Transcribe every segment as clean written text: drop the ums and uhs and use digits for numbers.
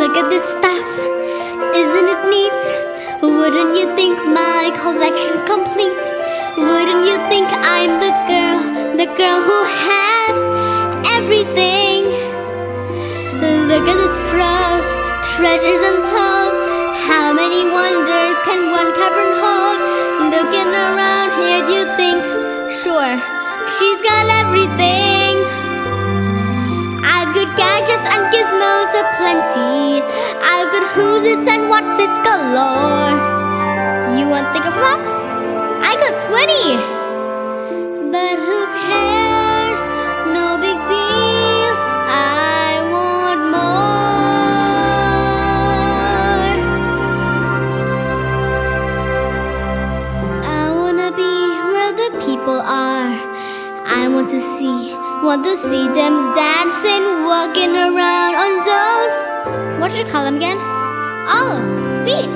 Look at this stuff, isn't it neat? Wouldn't you think my collection's complete? Wouldn't you think I'm the girl who has everything? Look at this trove, treasures untold. How many wonders can one cavern hold? Looking around here, you think, sure, she's got everything. I've got gadgets and gizmos aplenty. I've got who's its and what's its galore. You want think of maps? I got 20. But who cares? No big deal. I want more. I wanna be where the people are. I want to see them dancing, walking around on those, what should you call them again? Oh, feet.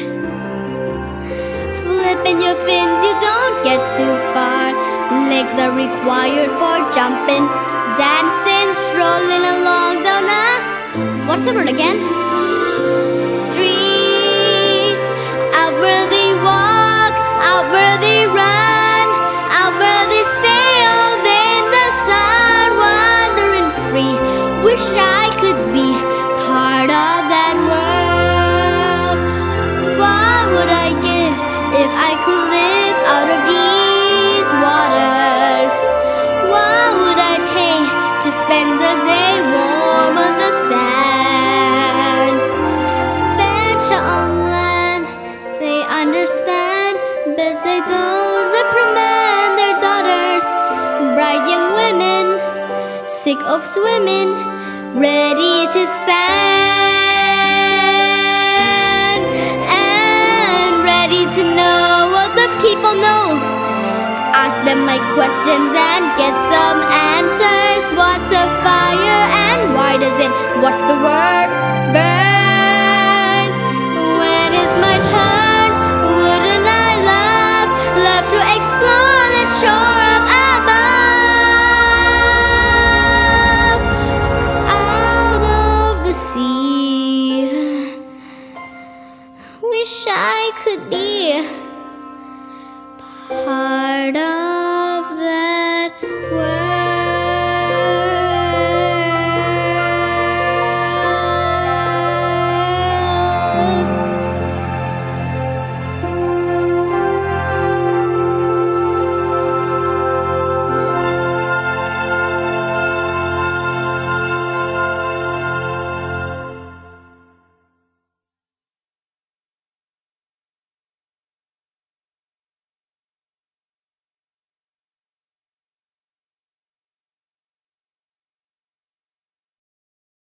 Flipping your fins, you don't get too far. Legs are required for jumping, dancing, strolling along down what's the word again? Street. Out where they walk, out where they run, out where they stay all day in the sun, wandering free. Wish I could be part of that world. What would I give if I could live out of these waters? What would I pay to spend a day warm on the sand? Better on land, they understand, but they don't reprimand their daughters. Bright young women, sick of swimming, ready to stand, and ready to know what the people know. Ask them my questions and get some answers. What's a fire and why does it, what's the word, burn? When is my turn? Wouldn't I love to explore that shore up above, out of the sea. Wish I could be part of that